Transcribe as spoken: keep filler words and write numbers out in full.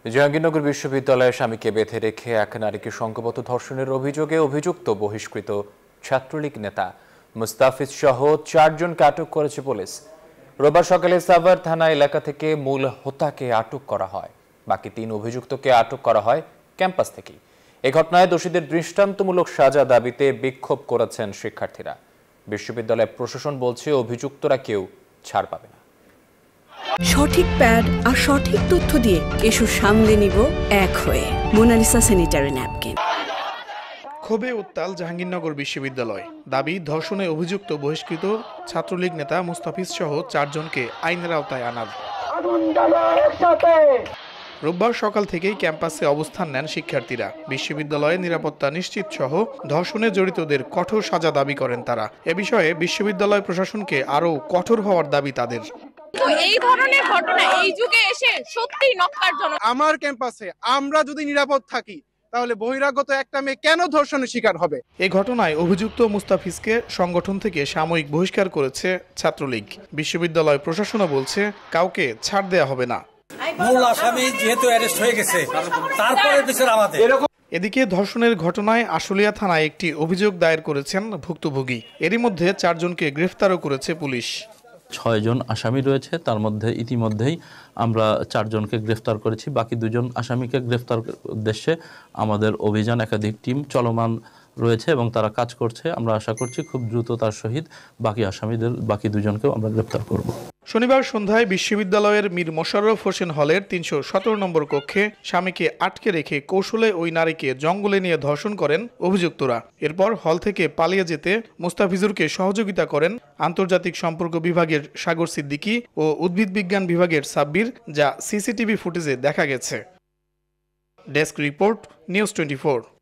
জাহাঙ্গীরনগর বিশ্ববিদ্যালয়ে স্বামীকে বেঁধে রেখে এক নারীকে সংঘবদ্ধ ধর্ষণের অভিযোগে অভিযুক্ত বহিষ্কৃত ছাত্রলীগ নেতা মুস্তাফিজ সহ চারজনকে আটক করেছে পুলিশ। রোববার সকালে সাভার থানা এলাকা থেকে মূল হোতাকে আটক করা হয়। বাকি তিন অভিযুক্তকে আটক করা হয় ক্যাম্পাস থেকে। এই ঘটনায় দোষীদের দৃষ্টান্তমূলক সাজা দাবিতে বিক্ষোভ করেছেন শিক্ষার্থীরা। বিশ্ববিদ্যালয় প্রশাসন বলছে অভিযুক্তরা কেউ ছাড় পাবে না। সঠিক প্যাড আর সঠিক তথ্য দিয়ে এসব সামলে নিব এক হয়ে। Monalisa sanitary napkin. ক্ষোভে উত্তাল জাহাঙ্গীরনগর বিশ্ববিদ্যালয়। দাবি ধর্ষণে অভিযুক্ত বহিষ্কৃত ছাত্রলীগ নেতা মুস্তাফিজ সহ চারজনকে আইনের আওতায় আনার। রোববার সকাল থেকেই ক্যাম্পাসে অবস্থান নেন শিক্ষার্থীরা। বিশ্ববিদ্যালয়ে নিরাপত্তা নিশ্চিত সহ ধর্ষণে জড়িতদের কঠোর সাজা দাবি করেন তারা। এ বিষয়ে বিশ্ববিদ্যালয় প্রশাসনকে আরও কঠোর হওয়ার দাবি তাদের। এই ধরনের ঘটনা এই যুগে এসে সত্যিই নক্কারজনক। আমার ক্যাম্পাসে আমরা যদি নিরাপদ থাকি তাহলে বহিরাগত একটা মেয়ে কেন ধর্ষণের শিকার হবে? এই ঘটনায় অভিযুক্ত মুস্তাফিজকে সংগঠন থেকে সাময়িক বহিষ্কার করেছে ছাত্রলীগ। বিশ্ববিদ্যালয় প্রশাসনও বলছে কাউকে ছাড় দেয়া হবে না। মূল আসামি যেহেতু অ্যারেস্ট হয়ে গেছে, তারপরে বিচার আমাদের। এদিকে ধর্ষণের ঘটনায় আশুলিয়া থানায় একটি অভিযোগ দায়ের করেছেন ভুক্তভোগী। এরই মধ্যে চারজনকে গ্রেফতারও করেছে পুলিশ। ছয়জন আসামি রয়েছে, তার মধ্যে ইতিমধ্যেই আমরা চারজনকে গ্রেফতার করেছি। বাকি দুজন আসামিকে গ্রেফতার উদ্দেশ্যে আমাদের অভিযান একাধিক টিম চলমান রয়েছে এবং তারা কাজ করছে। আমরা আশা করছি খুব দ্রুত তার সহিত বাকি আসামিদের বাকি দুজনকেও আমরা গ্রেফতার করব। শনিবার সন্ধ্যায় বিশ্ববিদ্যালয়ের মীর মোশাররফ হোসেন হলের তিনশো সতেরো নম্বর কক্ষে স্বামীকে আটকে রেখে কৌশলে ওই নারীকে জঙ্গলে নিয়ে ধর্ষণ করেন অভিযুক্তরা। এরপর হল থেকে পালিয়ে যেতে মুস্তাফিজুরকে সহযোগিতা করেন আন্তর্জাতিক সম্পর্ক বিভাগের সাগর সিদ্দিকী ও উদ্ভিদ বিজ্ঞান বিভাগের সাব্বির, যা সিসিটিভি ফুটেজে দেখা গেছে। Desk report, news twenty four.